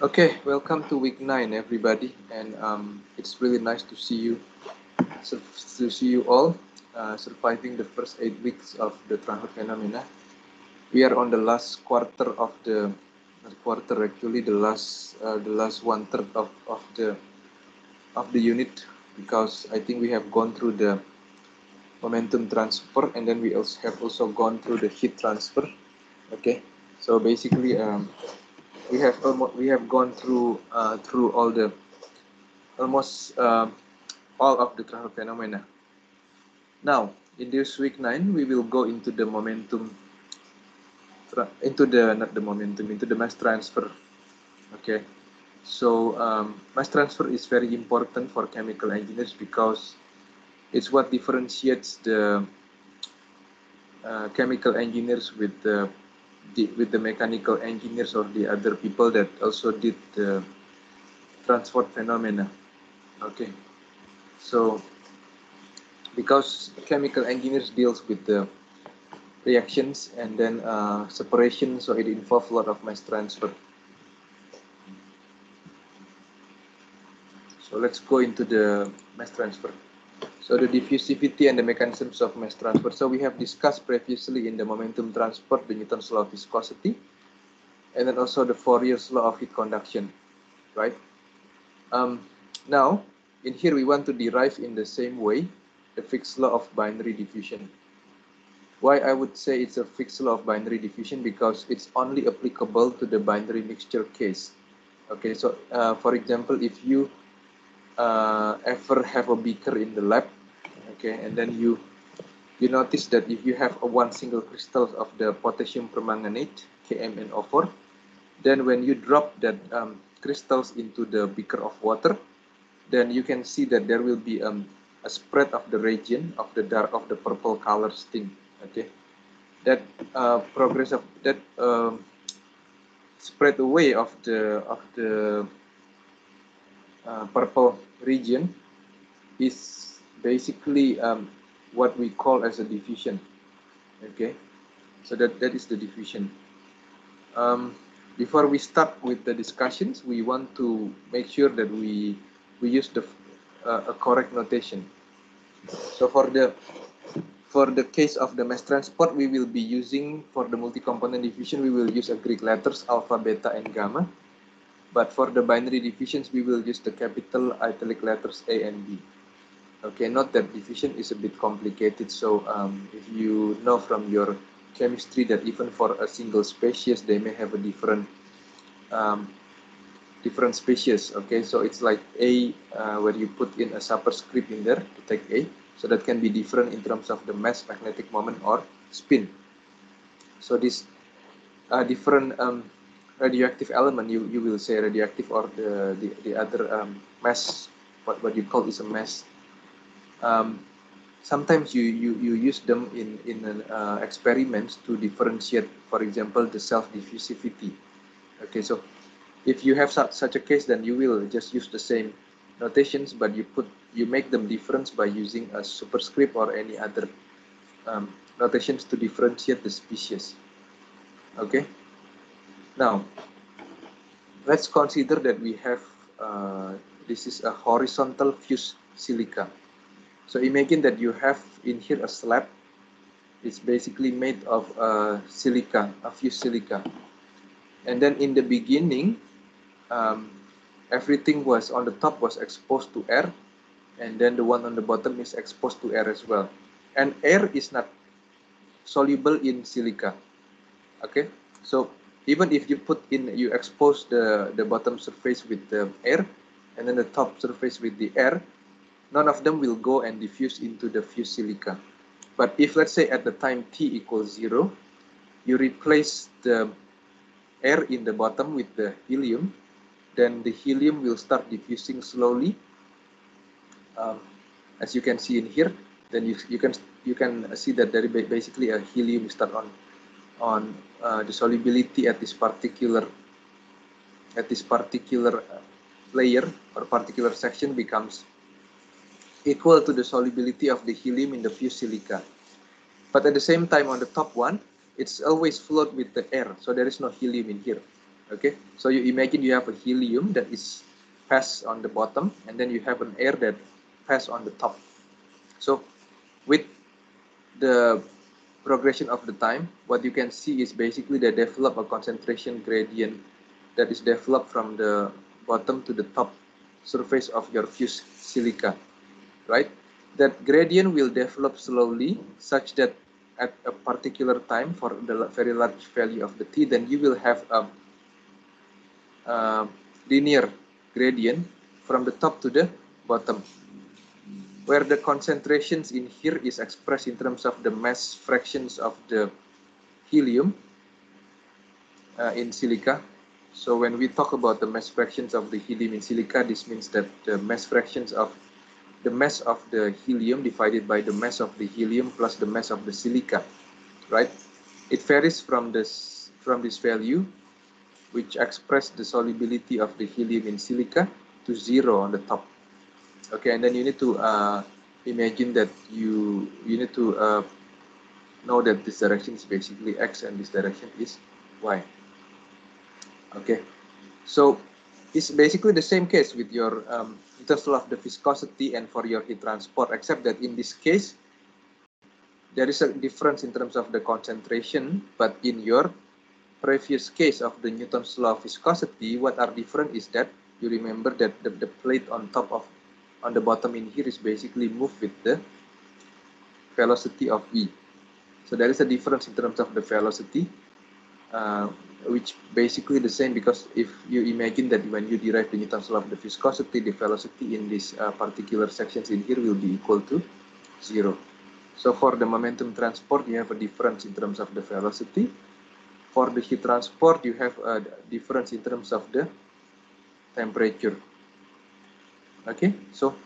Okay, welcome to week 9, everybody, and it's really nice to see you, all surviving the first 8 weeks of the Transit phenomena. We are on the last quarter of the actually the last one third of the unit, because I think we have gone through the momentum transfer, and then we also have gone through the heat transfer. Okay, so basically we have gone through almost all of the transfer phenomena. Now, in this week 9, we will go into the into the mass transfer. Okay, so mass transfer is very important for chemical engineers because it's what differentiates the chemical engineers with the mechanical engineers or the other people that also did the transport phenomena. Okay, so because chemical engineers deals with the reactions and then separation, so it involves a lot of mass transfer. So let's go into the mass transfer. So the diffusivity and the mechanisms of mass transfer. So we have discussed previously in the momentum transfer, the Newton's law of viscosity, and then also the Fourier's law of heat conduction, right? Now, in here we want to derive in the same way the Fick's law of binary diffusion. Why I would say it's a Fick's law of binary diffusion? Because it's only applicable to the binary mixture case. Okay, so for example, if you ever have a beaker in the lab, okay, and then you notice that if you have one single crystal of the potassium permanganate, KMnO4, then when you drop that crystals into the beaker of water, then you can see that there will be a spread of the region of the purple color thing. Okay, that progress of that spread away of the purple region is basically what we call as a diffusion. Okay, so that is the diffusion. Before we start with the discussions, we want to make sure that we use a correct notation. So for the case of the mass transport, we will be using, for the multi-component diffusion, we will use a Greek letters alpha, beta, and gamma. But for the binary diffusions, we will use the capital italic letters A and B. Okay, note that diffusion is a bit complicated. So if you know from your chemistry that even for a single species, they may have a different species. Okay, so it's like A, where you put in a superscript in there to take A. So that can be different in terms of the mass, magnetic moment, or spin. So this different radioactive element, you will say radioactive, or the other mass, what you call is a mass. Sometimes you use them in experiments to differentiate, for example, the self-diffusivity. Okay, so if you have such a case, then you will just use the same notations, but you make them different by using a superscript or any other notations to differentiate the species. Okay, now let's consider that we have this is a horizontal fused silica. So imagine that you have in here a slab. It's basically made of silica, a fused silica. And then in the beginning, everything was on the top was exposed to air, and then the one on the bottom is exposed to air as well. And air is not soluble in silica. Okay, so even if you expose the bottom surface with the air, and then the top surface with the air, none of them will go and diffuse into the fused silica. But if, let's say, at the time t equals 0, you replace the air in the bottom with the helium, then the helium will start diffusing slowly. As you can see in here, then you can see that there is basically a helium start on the solubility at this particular layer or particular section becomes equal to the solubility of the helium in the fused silica. But at the same time, on the top one, it's always flowed with the air, so there is no helium in here. Okay, so you imagine you have a helium that is pass on the bottom, and then you have an air that pass on the top. So with the progression of the time, what you can see is basically they develop a concentration gradient that is developed from the bottom to the top surface of your fused silica, right? That gradient will develop slowly such that at a particular time for the very large value of the T, then you will have a linear gradient from the top to the bottom, where the concentrations in here is expressed in terms of the mass fractions of the helium in silica. So when we talk about the mass fractions of the helium in silica, this means that the mass fractions of the mass of the helium divided by the mass of the helium plus the mass of the silica, right? It varies from this value, which express the solubility of the helium in silica, to 0 on the top. Okay, and then you need to imagine that you need to know that this direction is basically x and this direction is y. Okay, so it's basically the same case with your in terms of the viscosity and for your heat transport, except that in this case there is a difference in terms of the concentration, but in your previous case of the Newton's law of viscosity, what are different is that you remember that the plate on top of on the bottom in here is basically moved with the velocity of v. So there is a difference in terms of the velocity, which basically the same, because if you imagine that when you derive the Newton's law of the viscosity, the velocity in these particular sections in here will be equal to 0. So for the momentum transport, you have a difference in terms of the velocity. For the heat transport, you have a difference in terms of the temperature. Okay, so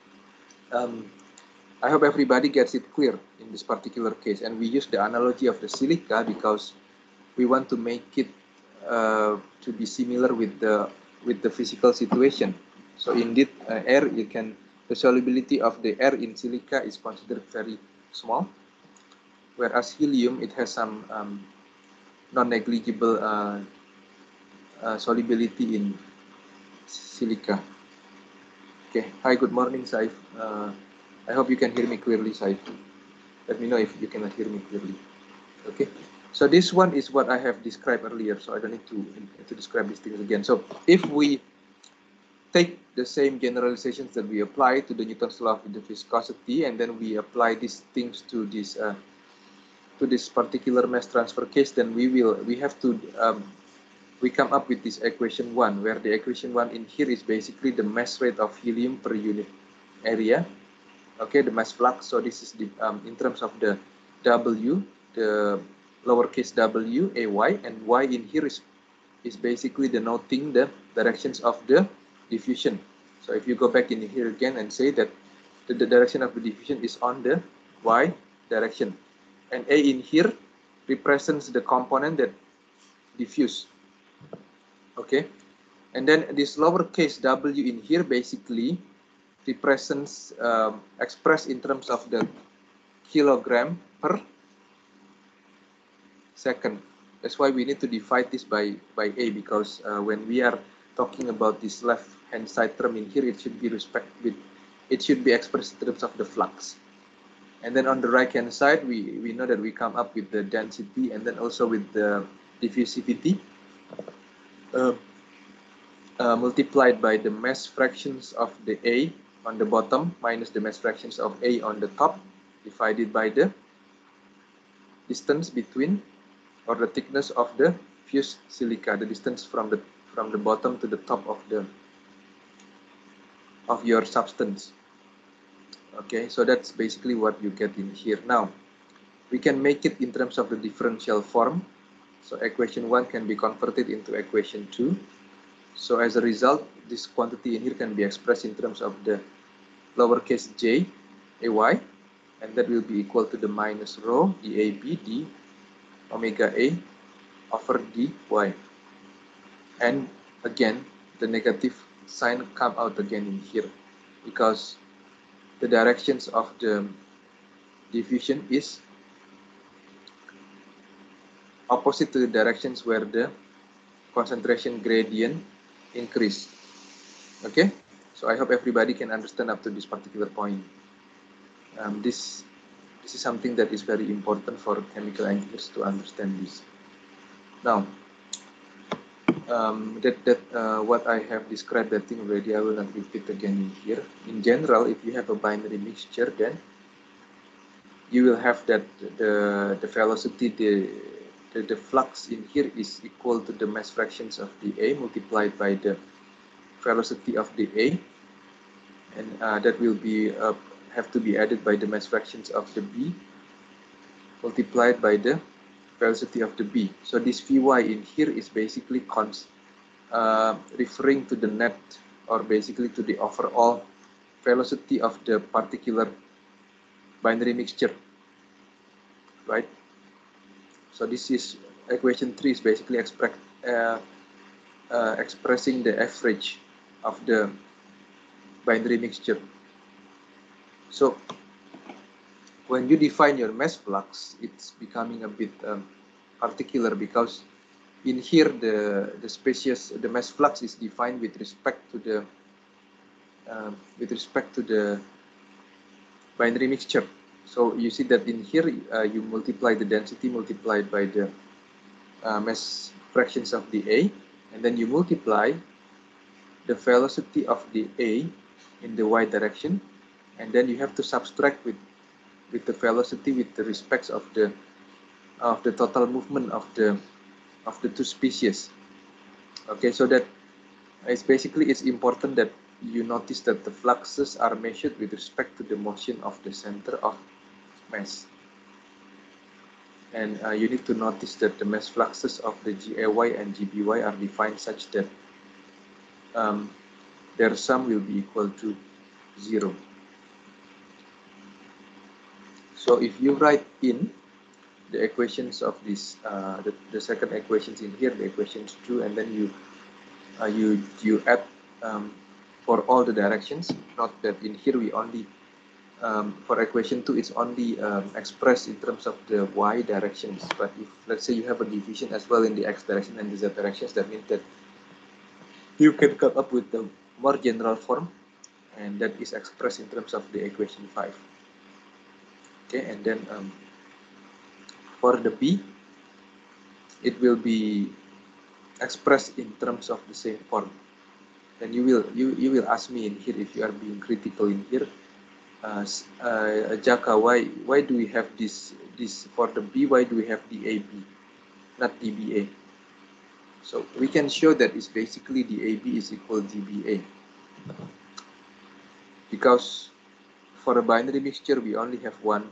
I hope everybody gets it clear in this particular case. And we use the analogy of the silica because we want to make it to be similar with the physical situation. So indeed, air, the solubility of the air in silica is considered very small, whereas helium, it has some non-negligible solubility in silica. Okay. Hi, good morning, Saif. I hope you can hear me clearly, Saif. Let me know if you cannot hear me clearly. Okay. So this one is what I have described earlier, so I don't need to describe these things again. So if we take the same generalizations that we apply to the Newton's law of the viscosity, and then we apply these things to this particular mass transfer case, then we have to we come up with this equation 1, where the equation 1 in here is basically the mass rate of helium per unit area. Okay, the mass flux. So this is the in terms of the W, the lowercase w, ay, and y in here is basically denoting the directions of the diffusion. So if you go back in here again and say that the direction of the diffusion is on the y direction, and a in here represents the component that diffuse. Okay, and then this lowercase w in here basically represents expressed in terms of the kilogram per second. That's why we need to divide this by a, because when we are talking about this left hand side term in here, it should be expressed in terms of the flux. And then on the right hand side, we know that we come up with the density and then also with the diffusivity multiplied by the mass fractions of the A on the bottom minus the mass fractions of A on the top, divided by the distance between, or the thickness of the fused silica, the distance from the bottom to the top of your substance. Okay, so that's basically what you get in here. Now we can make it in terms of the differential form. So equation 1 can be converted into equation 2. So as a result, this quantity in here can be expressed in terms of the lowercase j, ay, and that will be equal to the minus rho dAB d omega A over dy. And again, the negative sign come out again in here, because the directions of the diffusion is opposite to the directions where the concentration gradient increase. Okay, so I hope everybody can understand up to this particular point. This is something that is very important for chemical engineers to understand this. Now, what I have described, that thing already, I will not repeat again here. In general, if you have a binary mixture, then you will have that the velocity, the flux in here is equal to the mass fractions of the A multiplied by the velocity of the A, and that will be have to be added by the mass fractions of the B multiplied by the velocity of the B. So this Vy in here is basically referring to the net, or basically to the overall velocity of the particular binary mixture, right? So this is equation 3 is basically expressing the average of the binary mixture. So when you define your mass flux, it's becoming a bit particular, because in here the mass flux is defined with respect to the binary mixture. So you see that in here you multiply the density multiplied by the mass fractions of the A, and then you multiply the velocity of the A in the y direction, and then you have to subtract with the velocity with the respects of the total movement of the two species. Okay, so that it's important that you notice that the fluxes are measured with respect to the motion of the center of mass, and you need to notice that the mass fluxes of the GAY and GBY are defined such that their sum will be equal to 0. So if you write in the equations of this, the second equations in here, the equations 2, and then you add for all the directions. Note that in here we only for equation 2 it's only expressed in terms of the y directions. But if let's say you have a division as well in the x direction and the z directions, that means that you can come up with the more general form, and that is expressed in terms of the equation 5. Okay, and then for the B, it will be expressed in terms of the same form. Then you will ask me in here, if you are being critical in here, Jaka, why do we have this for the B? Why do we have DAB, not DBA? So we can show that it's basically DAB is equal DBA, because for a binary mixture we only have one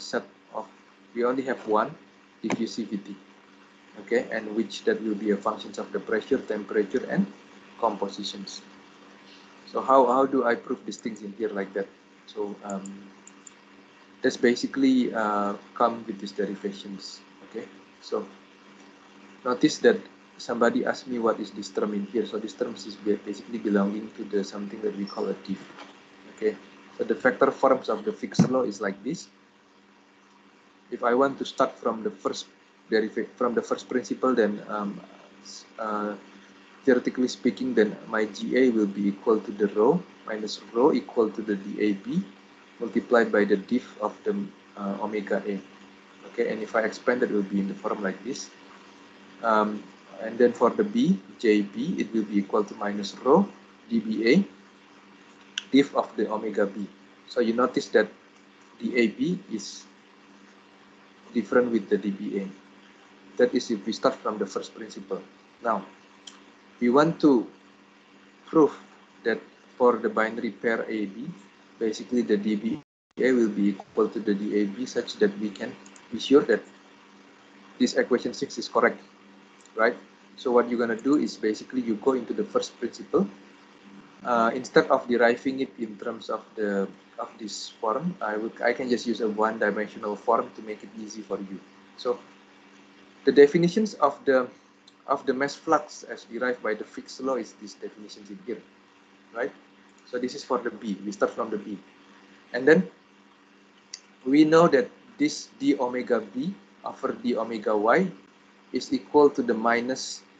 diffusivity, okay, and which that will be a functions of the pressure, temperature, and compositions. So how do I prove these things in here like that? So that's basically come with these derivations. Okay, so notice that somebody asked me what is this term in here. So this term is basically belonging to the something that we call a diff. Okay, so the vector forms of the Fick's law is like this. If I want to start from the first principle, then theoretically speaking, then my GA will be equal to the rho minus rho equal to the DAB multiplied by the diff of the omega A. Okay, and if I expand, that will be in the form like this. And then for the B, JB, it will be equal to minus rho dBA diff of the omega B. So you notice that DAB is different with the dBA. That is if we start from the first principle. Now, we want to prove that for the binary pair AB, basically the dBA will be equal to the DAB, such that we can be sure that this equation 6 is correct, right? So what you're going to do is basically you go into the first principle. Instead of deriving it in terms of this form, I can just use a one-dimensional form to make it easy for you. So the definitions of the mass flux as derived by the Fick's law is these definitions in here, right? So this is for the B. We start from the B, and then we know that this d omega B over d omega Y is equal to the minus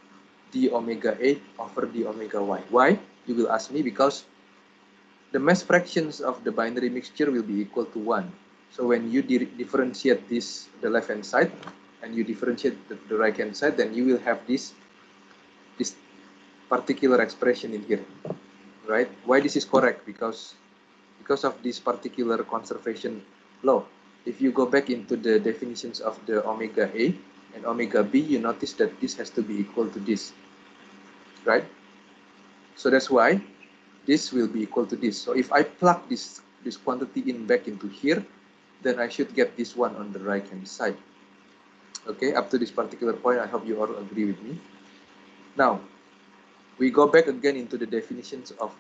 d omega A over d omega Y. Why? You will ask me, because the mass fractions of the binary mixture will be equal to 1. So when you differentiate this, the left-hand side, and you differentiate the right-hand side, then you will have this particular expression in here, right? Why this is correct? Because of this particular conservation law. If you go back into the definitions of the omega A and omega B, you notice that this has to be equal to this, right? So that's why this will be equal to this. So if I plug this quantity in back into here, then I should get this one on the right hand side. Okay, up to this particular point, I hope you all agree with me. Now, we go back again into the definitions of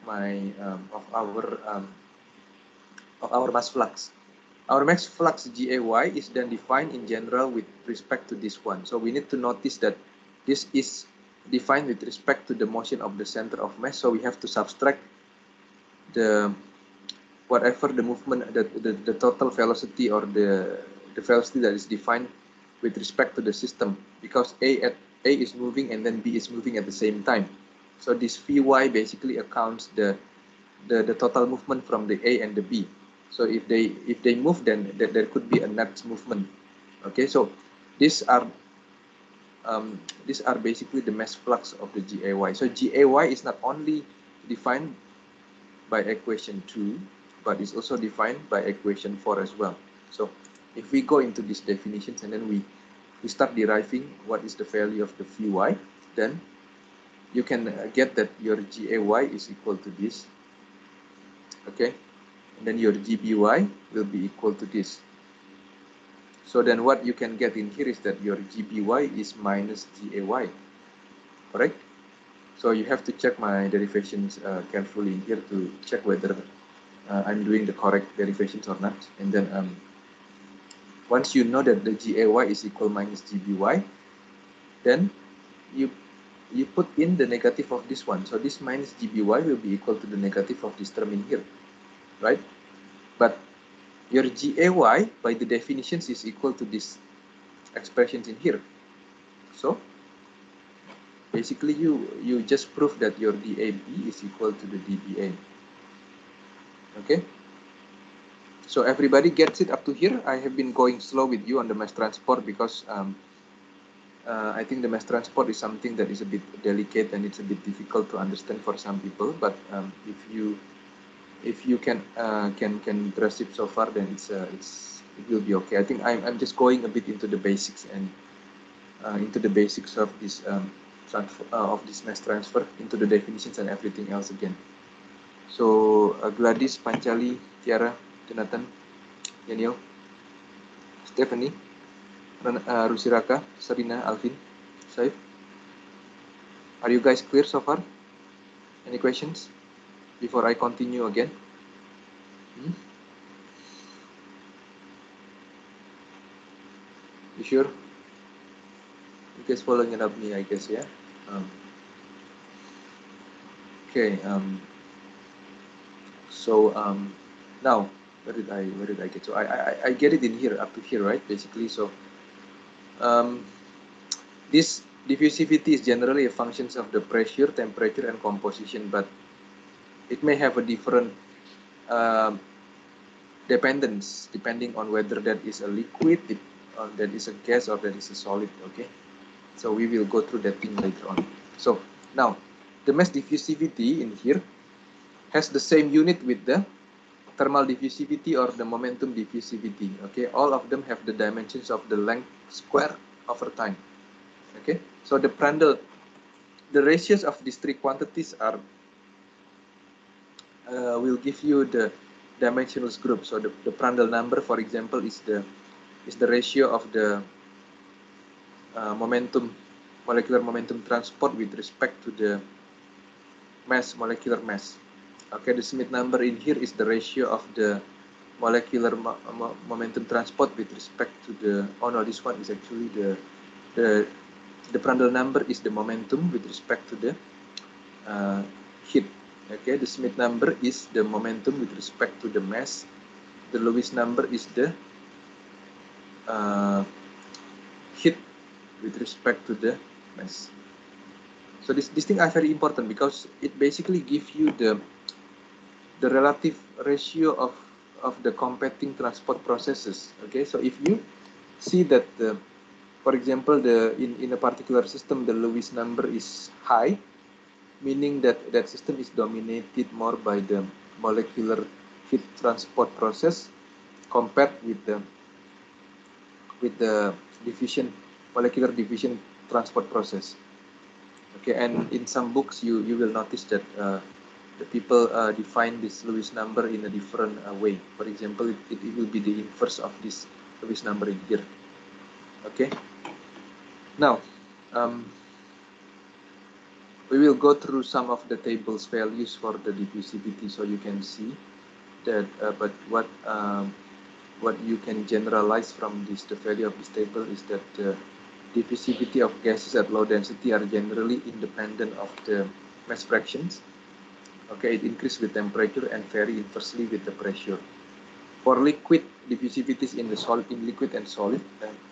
our mass flux. Our mass flux GAY is then defined in general with respect to this one. So we need to notice that this is defined with respect to the motion of the center of mass. So we have to subtract the whatever the movement, the total velocity or the velocity that is defined with respect to the system, because A is moving and then B is moving at the same time. So this Vy basically accounts the total movement from the A and the B. So if they move, then there could be a net movement. Okay, so these are basically the mass flux of the GAY. So GAY is not only defined by equation 2, but it's also defined by equation 4 as well. So if we go into these definitions and then we start deriving what is the value of the Vy, then you can get that your GAY is equal to this. Okay, and then your GBY will be equal to this. So then what you can get in here is that your GBY is minus GAY, correct? So you have to check my derivations carefully in here to check whether I'm doing the correct derivations or not. And then once you know that the GAY is equal minus GBY, then you put in the negative of this one. So this minus GBY will be equal to the negative of this term in here, right? But your GAY by the definitions is equal to this expressions in here. So basically you just prove that your DAB is equal to the DBA. Okay, so everybody gets it up to here. I have been going slow with you on the mass transport because I think the mass transport is something that is a bit delicate and it's a bit difficult to understand for some people. But if you can grasp it so far, then it will be okay. I think I'm just going a bit into the basics and into the basics of this this mass transfer, into the definitions and everything else again. So Gladys, Panchali, Tiara, Jonathan, Daniel, Stephanie, Rusiraka, Sarina, Alvin, Saif. Are you guys clear so far? Any questions before I continue again? You sure? You guys following it up me, I guess, yeah. Okay. So now where did I get? So I get it in here up to here, right? Basically, so this diffusivity is generally a function of the pressure, temperature, and composition, but it may have a different dependence depending on whether that is a liquid, that is a gas, or that is a solid. Okay, so we will go through that thing later on. So now the mass diffusivity in here has the same unit with the thermal diffusivity or the momentum diffusivity. Okay, all of them have the dimensions of the length square over time. Okay, so the Prandtl, the ratios of these three quantities are will give you the dimensional group. So the Prandtl number, for example, is the ratio of the molecular momentum transport with respect to the mass, molecular mass. Okay, the Schmidt number in here is the ratio of the molecular momentum transport with respect to the, oh no, this one is actually the Prandtl number is the momentum with respect to the heat. Okay, the Schmidt number is the momentum with respect to the mass. The Lewis number is the heat with respect to the mass. So these things are very important because it basically gives you the relative ratio of the competing transport processes. Okay, so if you see that for example, in a particular system the Lewis number is high, meaning that that system is dominated more by the molecular heat transport process compared with the molecular diffusion transport process. Okay, and in some books you will notice that the people define this Lewis number in a different way. For example, it will be the inverse of this Lewis number in here. Okay, now we will go through some of the tables values for the diffusivity, so you can see that. But what you can generalize from this, the value of this table, is that the diffusivity of gases at low density are generally independent of the mass fractions. Okay, it increases with temperature and vary inversely with the pressure. For liquid, diffusivities in liquid and solid,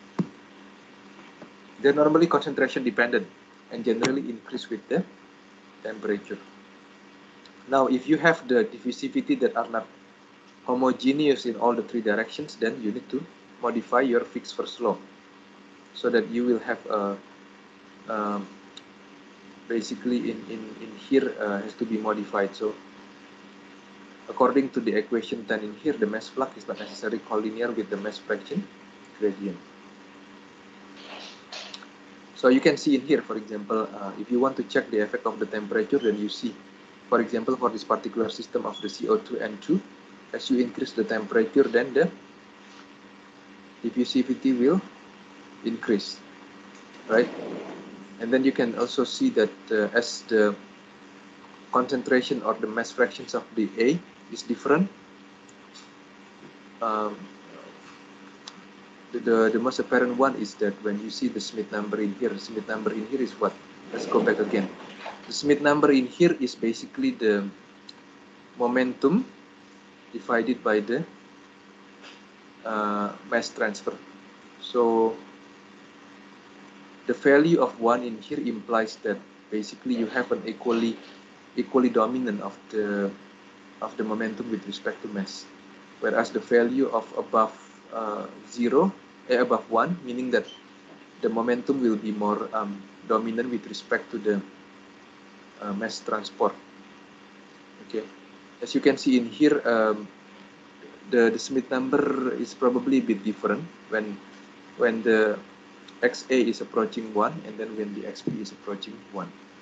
they're normally concentration dependent and generally increase with the temperature. Now, if you have the diffusivity that are not homogeneous in all the three directions, then you need to modify your Fick's first law so that you will have a basically in here has to be modified. So according to the equation 10 in here, the mass flux is not necessarily collinear with the mass fraction gradient. So you can see in here, for example, if you want to check the effect of the temperature, then you see, for example, for this particular system of the CO2 N2, as you increase the temperature, then the diffusivity will increase, right? And then you can also see that as the concentration or the mass fractions of the A is different, the most apparent one is that when you see the Schmidt number in here, the Schmidt number in here is what? Let's go back again. The Schmidt number in here is basically the momentum divided by the mass transfer. So the value of 1 in here implies that basically you have an equally dominant of the momentum with respect to mass, whereas the value of above above 1, meaning that the momentum will be more dominant with respect to the mass transport. Okay, as you can see in here, the Schmidt number is probably a bit different when the XA is approaching 1 and then when the XB is approaching 1.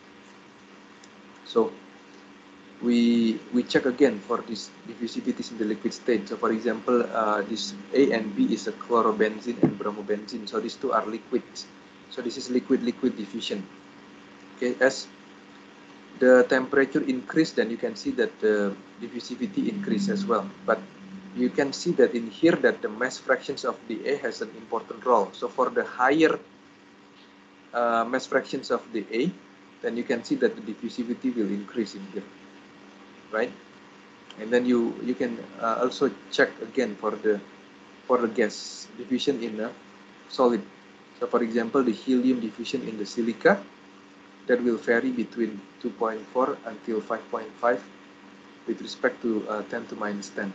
So we check again for these diffusivities in the liquid state. So for example, this A and B is a chlorobenzene and bromobenzene. So these two are liquids. So this is liquid-liquid diffusion. Okay, as the temperature increase, then you can see that the diffusivity increase as well. But you can see that in here that the mass fractions of the A has an important role. So for the higher mass fractions of the A, then you can see that the diffusivity will increase in here, right? And then you can also check again for the gas diffusion in a solid. So for example, the helium diffusion in the silica, that will vary between 2.4 until 5.5 with respect to 10 to minus 10.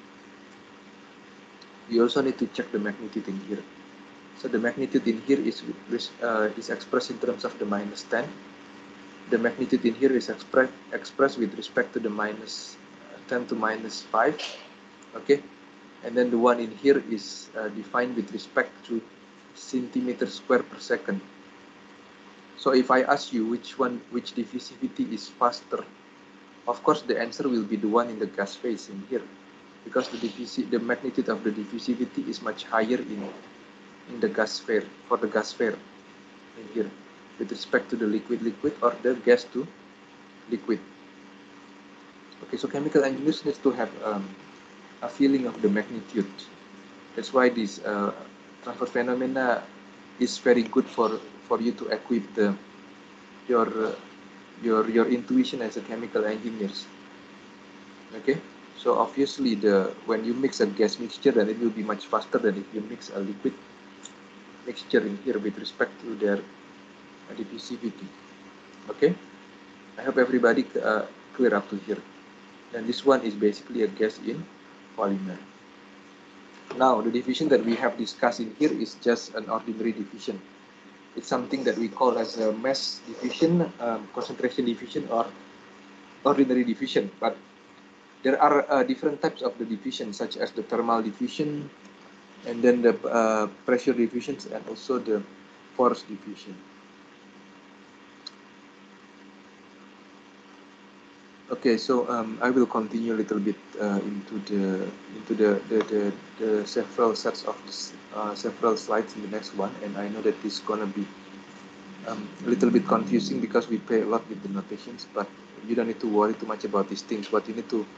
We also need to check the magnitude in here. So the magnitude in here is expressed in terms of the minus 10. The magnitude in here is expressed with respect to the minus 10 to minus 5. Okay, and then the one in here is defined with respect to centimeter square per second. So if I ask you which diffusivity is faster, of course the answer will be the one in the gas phase in here, because the magnitude of the diffusivity is much higher in the gas phase, for the gas phase in here with respect to the liquid or the gas to liquid. Okay, so chemical engineers need to have a feeling of the magnitude. That's why this transfer phenomena is very good for you to equip your intuition as a chemical engineers. Okay, so obviously when you mix a gas mixture, then it will be much faster than if you mix a liquid mixture in here with respect to their diffusivity. Okay, I hope everybody clear up to here. And this one is basically a gas in polymer. Now, the diffusion that we have discussed in here is just an ordinary diffusion. It's something that we call as a mass diffusion, concentration diffusion, or ordinary diffusion. But there are different types of the diffusion, such as the thermal diffusion, and then the pressure diffusions, and also the force diffusion. Okay, so I will continue a little bit into the several sets of this, several slides in the next one, and I know that this is gonna be a little bit confusing because we play a lot with the notations, but you don't need to worry too much about these things. What you need to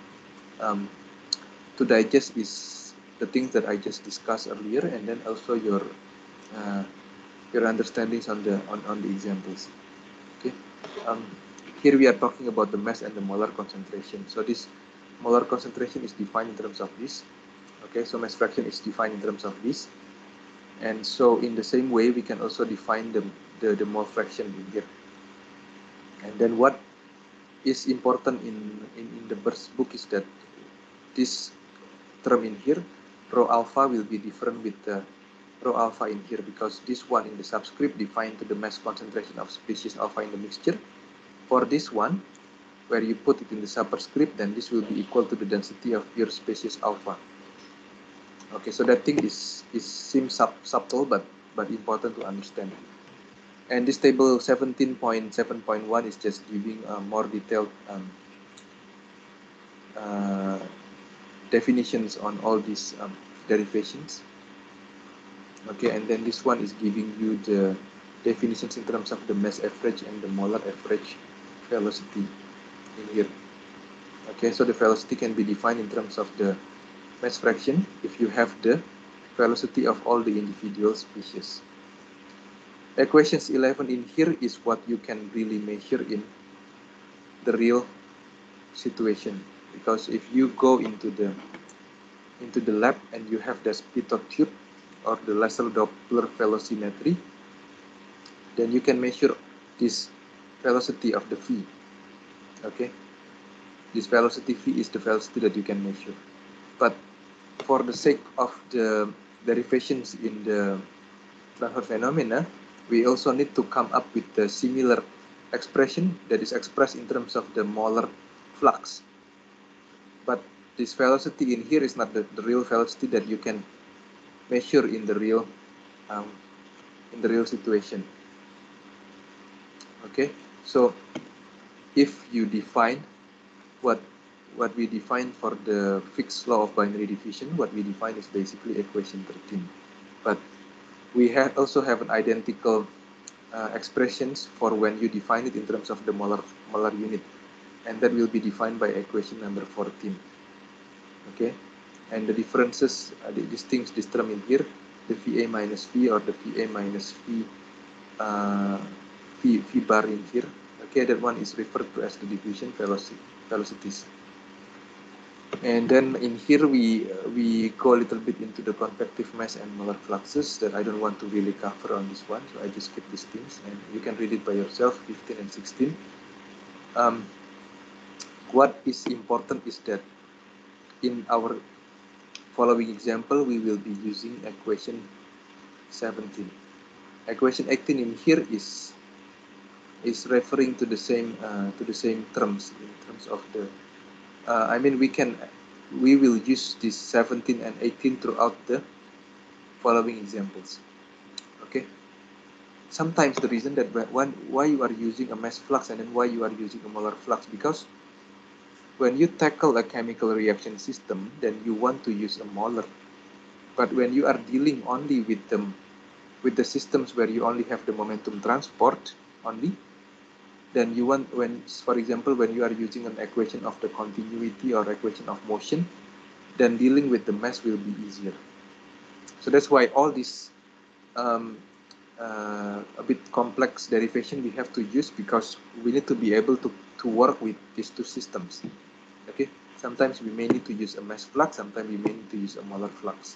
digest is the things that I just discussed earlier, and then also your understandings on the examples. Okay. Here we are talking about the mass and the molar concentration. So this molar concentration is defined in terms of this. Okay, so mass fraction is defined in terms of this. And so in the same way, we can also define the mole fraction in here. And then what is important in the first book is that this term in here, rho alpha, will be different with the rho alpha in here, because this one in the subscript defined to the mass concentration of species alpha in the mixture. For this one, where you put it in the superscript, then this will be equal to the density of pure species alpha. Okay, so that thing seems subtle, but important to understand. And this table 17.7.1 is just giving more detailed definitions on all these derivations. Okay, and then this one is giving you the definitions in terms of the mass average and the molar average velocity in here. Okay, so the velocity can be defined in terms of the mass fraction if you have the velocity of all the individual species. Equations 11 in here is what you can really measure in the real situation, because if you go into the lab and you have the pitot tube or the laser Doppler velocimetry, then you can measure this velocity of the V. Okay, this velocity V is the velocity that you can measure. But for the sake of the derivations in the Fraunhofer phenomena, we also need to come up with a similar expression that is expressed in terms of the molar flux. But this velocity in here is not the real velocity that you can measure in the real situation. Okay, so if you define what we define for the fixed law of binary diffusion, what we define is basically equation 13. But we also have an identical expressions for when you define it in terms of the molar unit, and that will be defined by equation number 14. Okay, and the differences, these things, this term in here, the VA minus V or the VA minus V, V bar in here. Okay, that one is referred to as the diffusion velocities. And then in here we go a little bit into the convective mass and molar fluxes that I don't want to really cover on this one, so I just skip these things and you can read it by yourself, 15 and 16. What is important is that in our following example, we will be using equation 17. Equation 18 in here is referring to the same terms in terms of the. I mean, we will use this 17 and 18 throughout the following examples. Okay. Sometimes the reason that why you are using a mass flux and then why you are using a molar flux, because when you tackle a chemical reaction system, then you want to use a molar. But when you are dealing only with the systems where you only have the momentum transport only, then you want, for example, when you are using an equation of the continuity or equation of motion, then dealing with the mass will be easier. So that's why all this a bit complex derivation we have to use, because we need to be able to work with these two systems. Okay, sometimes we may need to use a mass flux, sometimes we may need to use a molar flux.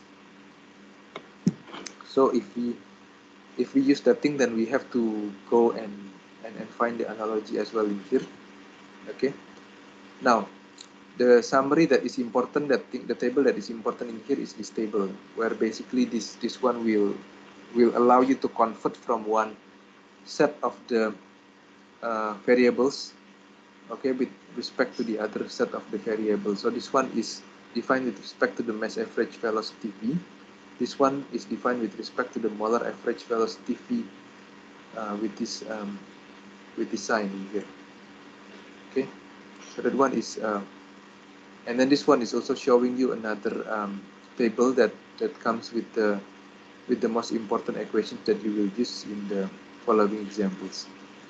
So if we use that thing, then we have to go and and find the analogy as well in here. Okay. Now, the summary that is important, the table that is important in here is this table, where basically this one will allow you to convert from one set of the variables, okay, with respect to the other set of the variables. So this one is defined with respect to the mass average velocity v. This one is defined with respect to the molar average velocity v with this sign in here. Okay, so that one is, and then this one is also showing you another table that comes with the most important equations that you will use in the following examples.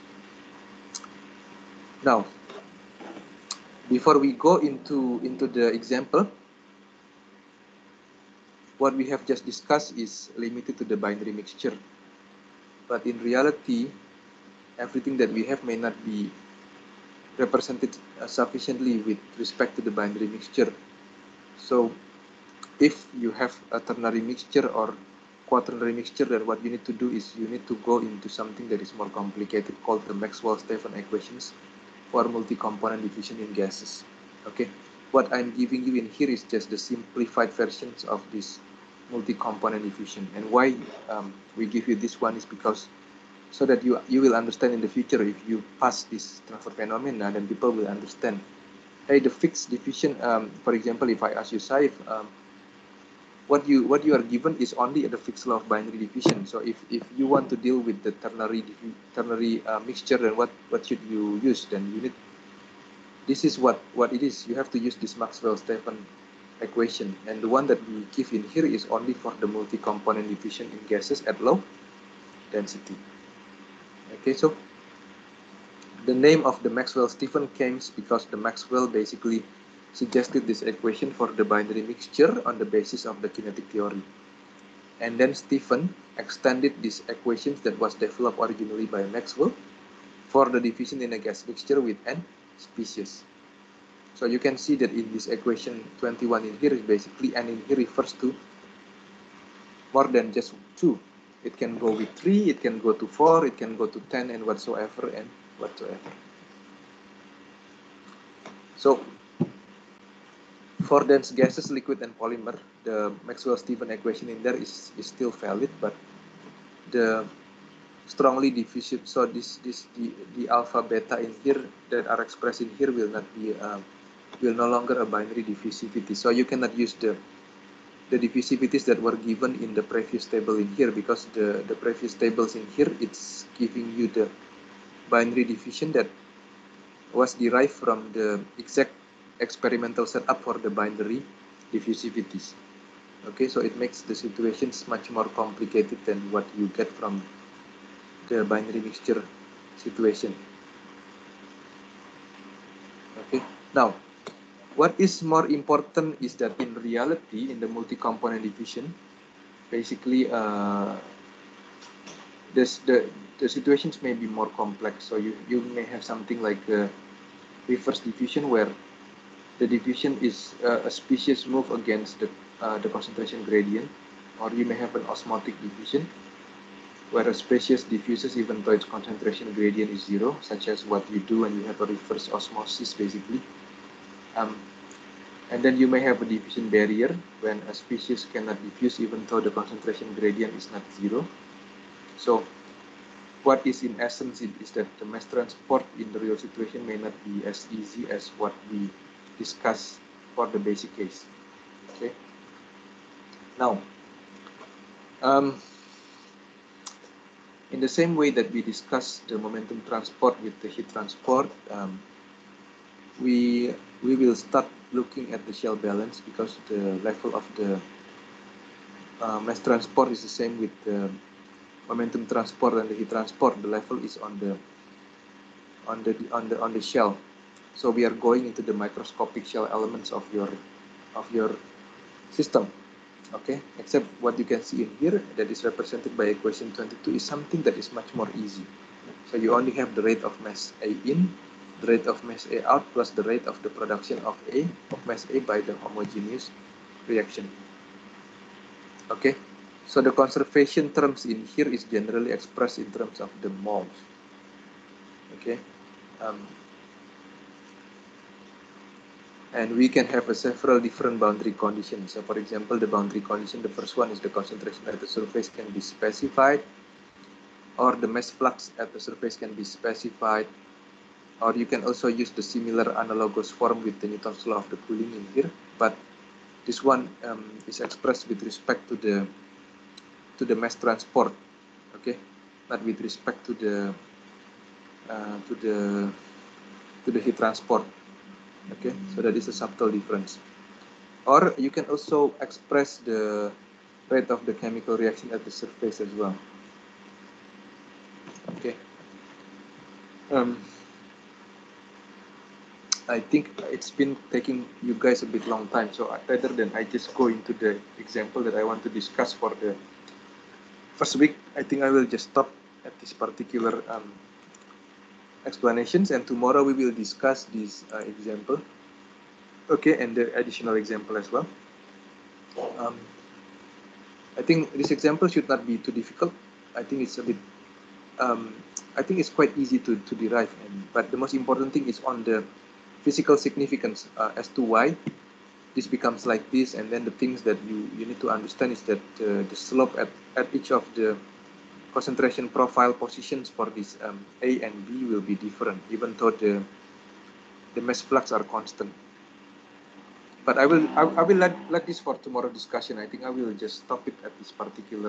Now, before we go into the example, what we have just discussed is limited to the binary mixture. But in reality, everything that we have may not be represented sufficiently with respect to the binary mixture. So if you have a ternary mixture or quaternary mixture, then what you need to do is you need to go into something that is more complicated, called the Maxwell-Stefan equations for multi-component diffusion in gases. Okay, what I'm giving you in here is just the simplified versions of this multi-component diffusion. And why we give you this one is because so that you will understand in the future, if you pass this transfer phenomena, then people will understand, hey, the fixed diffusion, for example, if I ask you, Saif, what you are given is only the fixed law of binary diffusion. So if you want to deal with the ternary mixture, then what should you use? Then you need, this is what it is. You have to use this Maxwell-Stefan equation, and the one that we give in here is only for the multi-component diffusion in gases at low density. Okay, so the name of the Maxwell-Stefan came because the Maxwell basically suggested this equation for the binary mixture on the basis of the kinetic theory. And then Stefan extended these equations that was developed originally by Maxwell for the diffusion in a gas mixture with n species. So you can see that in this equation 21 in here is basically n in here refers to more than just 2. It can go with 3, it can go to 4, it can go to 10 and whatsoever and whatsoever. So for dense gases, liquid and polymer, the Maxwell-Stefan equation in there is still valid, but the strongly diffusive, so the alpha beta in here that are expressed in here will not be will no longer a binary diffusivity. So you cannot use the diffusivities that were given in the previous table in here, because the previous tables in here, it's giving you the binary diffusion that was derived from the exact experimental setup for the binary diffusivities. Okay, so it makes the situations much more complicated than what you get from the binary mixture situation. Okay, now what is more important is that in reality, in the multi-component diffusion, basically the situations may be more complex. So you may have something like a reverse diffusion, where the diffusion is a species move against the concentration gradient, or you may have an osmotic diffusion, where a species diffuses even though its concentration gradient is 0, such as what you do when you have a reverse osmosis, basically. And then you may have a diffusion barrier, when a species cannot diffuse even though the concentration gradient is not 0. So what is in essence is that the mass transport in the real situation may not be as easy as what we discussed for the basic case. Okay. Now, in the same way that we discussed the momentum transport with the heat transport, we will start looking at the shell balance, because the level of the mass transport is the same with the momentum transport and the heat transport. The level is on the shell. So we are going into the microscopic shell elements of your system. Okay, except what you can see in here that is represented by equation 22 is something that is much more easy. So you only have the rate of mass A in, the rate of mass A out, plus the rate of the production of mass A by the homogeneous reaction. Okay, so the conservation terms in here is generally expressed in terms of the moles. Okay, and we can have several different boundary conditions. So for example, the boundary condition, the first one is the concentration at the surface can be specified, or the mass flux at the surface can be specified, or you can also use the similar analogous form with the Newton's law of the cooling in here, but this one is expressed with respect to the mass transport, okay, not with respect to the heat transport. Okay, so that is a subtle difference. Or you can also express the rate of the chemical reaction at the surface as well. Okay. I think it's been taking you guys a bit long time, so rather than I just go into the example that I want to discuss for the first week, I think I will just stop at this particular explanations, and tomorrow we will discuss this example. Okay, and the additional example as well. I think this example should not be too difficult. I think it's a bit, I think it's quite easy to derive, but the most important thing is on the physical significance as to why this becomes like this, and then the things that you need to understand is that the slope at each of the concentration profile positions for this A and B will be different, even though the mass flux are constant. But I will let this for tomorrow discussion. I think I will just stop it at this particular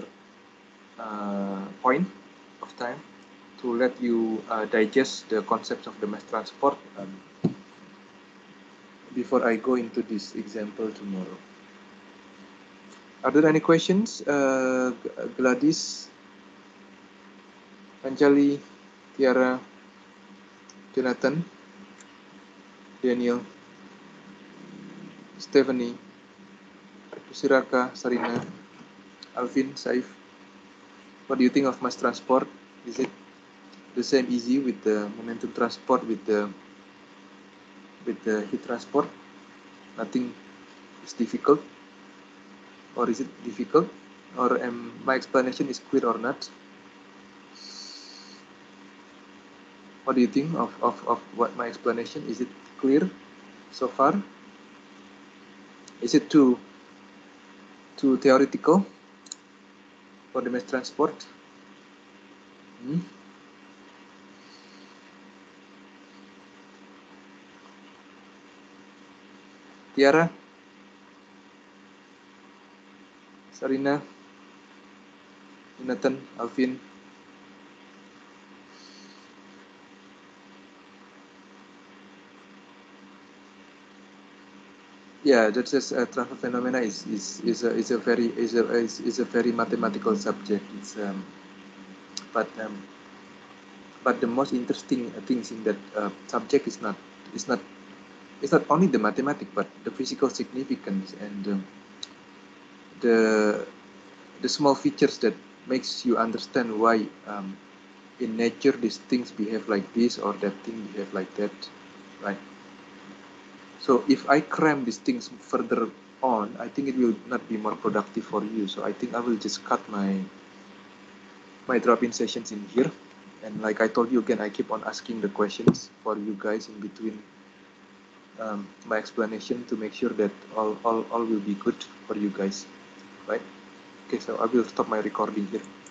point of time to let you digest the concepts of the mass transport before I go into this example tomorrow. Are there any questions? Gladys, Anjali, Tiara, Jonathan, Daniel, Stephanie, Siraka, Sarina, Alvin, Saif. What do you think of mass transport? Is it the same easy with the momentum transport with the heat transport? Nothing is difficult, or is it difficult, or my explanation is clear or not? What do you think of what my explanation? Is it clear so far? Is it too theoretical for the mass transport? Tiara, Sarina, Jonathan, Alvin. Yeah, that's just transfer phenomena is a very mathematical subject. It's but the most interesting things in that subject is not only the mathematics, but the physical significance and the small features that makes you understand why in nature these things behave like this or that thing behave like that, right? So if I cram these things further on, I think it will not be more productive for you. So I think I will just cut my drop-in sessions in here. And like I told you again, I keep on asking the questions for you guys in between my explanation to make sure that all will be good for you guys, right? Okay, so I will stop my recording here.